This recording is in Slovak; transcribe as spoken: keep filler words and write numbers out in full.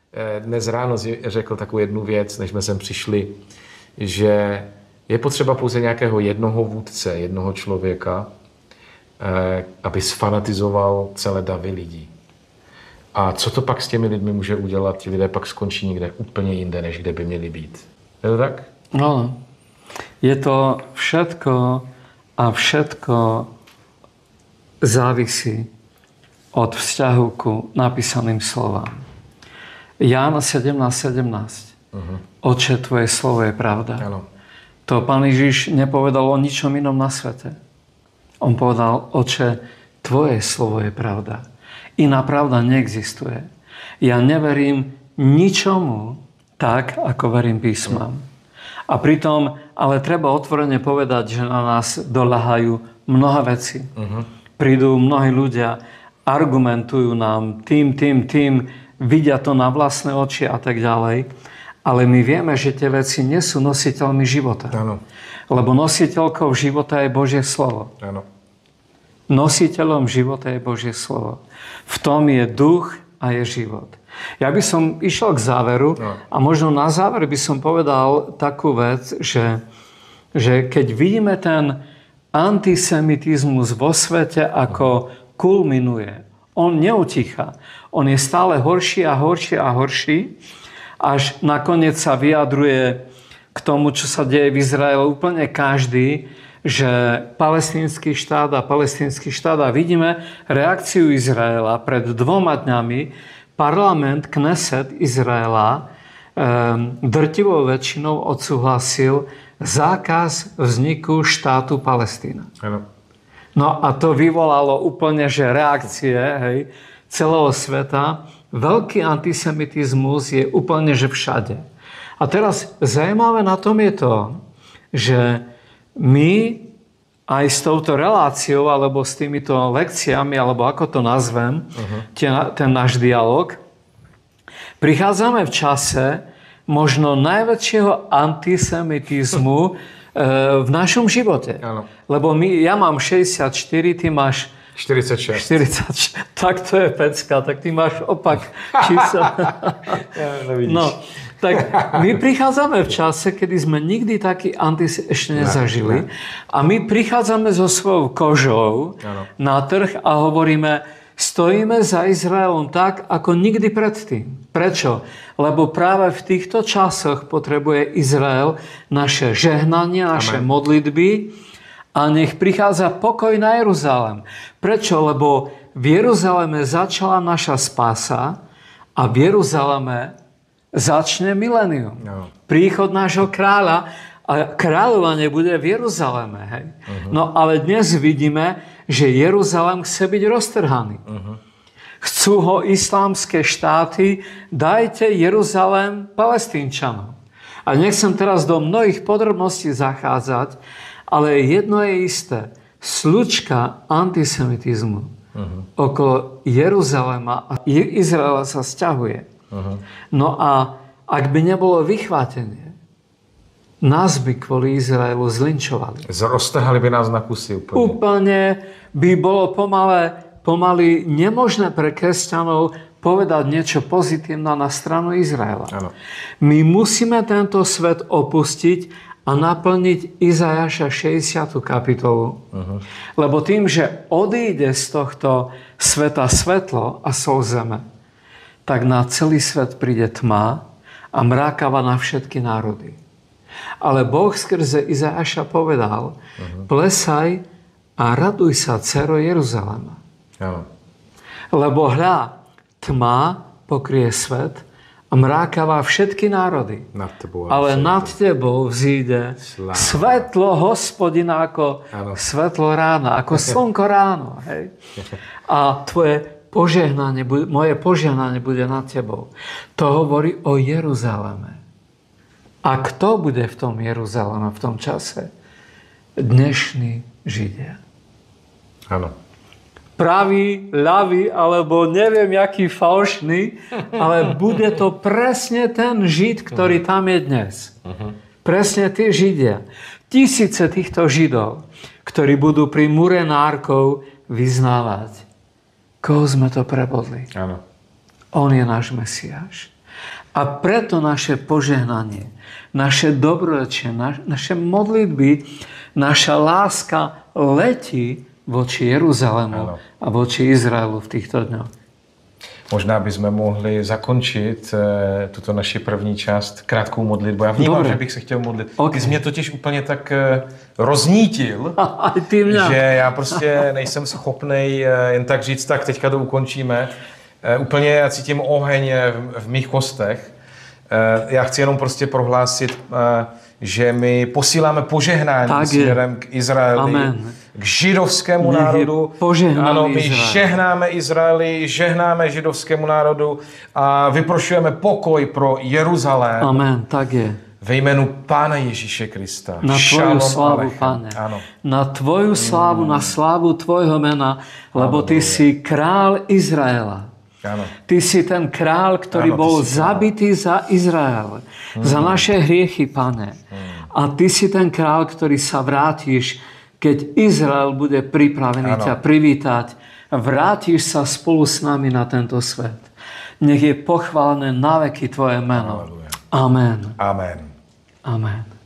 dnes ráno řekl takovou jednu věc, než jsme sem přišli, že je potřeba pouze nějakého jednoho vůdce, jednoho člověka, aby sfanatizoval celé davy lidí. A co to pak s těmi lidmi může udělat? Ti lidé pak skončí někde úplně jinde, než kde by měli být. Je to tak? No, je to všetko a všetko závisí od vzťahu ku napísaným slovám. Ján sedemnásť sedemnásť. Uh-huh. Oče, tvoje slovo je pravda. Ano. To Pán Ježiš nepovedal o ničom inom na svete. On povedal, Oče, tvoje slovo je pravda. Iná pravda neexistuje. Ja neverím ničomu tak, ako verím písmam. A pritom, ale treba otvorene povedať, že na nás doľahajú mnohé veci. Uh-huh. Prídu mnohí ľudia, argumentujú nám tým, tým, tým, vidia to na vlastné oči a tak ďalej. Ale my vieme, že tie veci nie sú nositeľmi života. Áno. Lebo nositeľkou života je Božie slovo. Áno. Nositeľom života je Božie slovo. V tom je duch a je život. Ja by som išiel k záveru no. a možno na záver by som povedal takú vec, že, že keď vidíme ten antisemitizmus vo svete, ako kulminuje, on neutichá. On je stále horší a horší a horší, až nakoniec sa vyjadruje k tomu, čo sa deje v Izraeli úplne každý, že palestínsky štát a palestínsky štát. A vidíme reakciu Izraela. Pred dvoma dňami parlament Kneset Izraela um, drtivou väčšinou odsúhlasil zákaz vzniku štátu Palestína. Ano. No a to vyvolalo úplne, že reakcie, hej, celého sveta. Veľký antisemitizmus je úplne, že všade. A teraz zaujímavé na tom je to, že my aj s touto reláciou, alebo s týmito lekciami, alebo ako to nazvem, uh-huh. ten, ten náš dialog, prichádzame v čase možno najväčšieho antisemitizmu e, v našom živote. Ano. Lebo my, ja mám šesťdesiatštyri, ty máš štyridsaťšesť. štyridsaťšesť. Tak to je pecka, tak ty máš opak čísel. No, tak my prichádzame v čase, kedy sme nikdy taký antis ešte nezažili. Ne, ne. A my prichádzame so svojou kožou ano. na trh a hovoríme, stojíme za Izraelom tak, ako nikdy predtým. Prečo? Lebo práve v týchto časoch potrebuje Izrael naše žehnanie, naše Amen. modlitby, a nech prichádza pokoj na Jeruzalém. Prečo? Lebo v Jeruzaleme začala naša spása a v Jeruzaleme začne milénium. No. Príchod nášho kráľa a kráľovanie bude v Jeruzaleme. Hej? Uh-huh. No ale dnes vidíme, že Jeruzalém chce byť roztrhaný. Uh-huh. Chcú ho islámske štáty, dajte Jeruzalém Palestínčanom. A nechcem teraz do mnohých podrobností zachádzať, ale jedno je isté. Slučka antisemitizmu uh-huh. okolo Jeruzalema a Izraela sa sťahuje. Uh-huh. No a ak by nebolo vychvátenie, nás by kvôli Izraelu zlinčovali. Roztrhali by nás na kusy úplne. Úplne by bolo pomalé, pomaly nemožné pre kresťanov povedať niečo pozitívne na stranu Izraela. Ano. My musíme tento svet opustiť a naplniť Izajaša šesťdesiatu kapitolu. Uh-huh. Lebo tým, že odíde z tohto sveta svetlo a sol zeme, tak na celý svet príde tma a mrákava na všetky národy. Ale Boh skrze Izajaša povedal, uh-huh. plesaj a raduj sa, dcero Jeruzalema. Uh-huh. Lebo hľa, tma pokrie svet a mrákava všetky národy. Nad tebou, ale všetko. Nad tebou vzíde Sláva. Svetlo Hospodina ako ano. Svetlo rána, ako slnko ráno. Hej? A tvoje požehnanie, moje požehnanie bude nad tebou. To hovorí o Jeruzaleme. A kto bude v tom Jeruzaleme v tom čase? Dnešní Židia. Áno. Pravý, ľavý, alebo neviem, jaký falšný, ale bude to presne ten Žid, ktorý tam je dnes. Uh-huh. Presne tí Židia. Tisíce týchto Židov, ktorí budú pri múre nárkov vyznávať. Koho sme to prebodli? Áno. On je náš Mesiáš. A preto naše požehnanie, naše dobrorečie, naše modlitby, naša láska letí voči Jeruzalému a voči Izraelu v týchto dňoch. Možná bychom mohli zakončit e, tuto naši první část krátkou modlitbou. Já vnímám, Dobre. že bych se chtěl modlit. Okay. Ty jsi mě totiž úplně tak e, roznítil, že já prostě nejsem schopnej e, jen tak říct, tak teďka to ukončíme. E, úplně já cítím oheň v, v mých kostech. E, já chci jenom prostě prohlásit, e, že my posíláme požehnání tak směrem k Izraeli, Amen. K židovskému Nech národu. Ano, my Izrael. žehnáme Izraeli, žehnáme židovskému národu a vyprošujeme pokoj pro Jeruzalém. Amen, tak je. Ve jménu Pána Ježíše Krista. Na tvoju slávu, Pane. Ano. Na tvoju slávu, mm. na slávu tvojho mena, lebo ty si král Izraela. Áno. Ty si ten král, ktorý Áno, bol zabitý za Izrael, mm. za naše hriechy, Pane. Mm. A ty si ten král, ktorý sa vrátiš, keď Izrael bude pripravený Áno. ťa privítať. Vrátiš sa spolu s nami na tento svet. Nech je pochválené na veky tvoje meno. Amen. Amen. Amen.